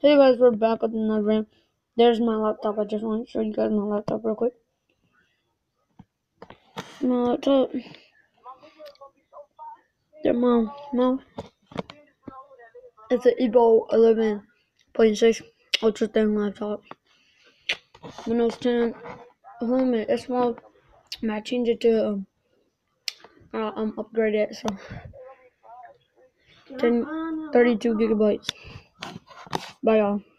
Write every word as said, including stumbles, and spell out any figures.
Hey guys, we're back with another video. There's my laptop. I just want to show you guys my laptop real quick. My laptop. There, mom, mom. It's an Evo eleven point six ultra thin laptop. Windows ten. Home. It's small. I changed it to um, uh, um upgrade it so ten, thirty-two gigabytes. Bye y'all.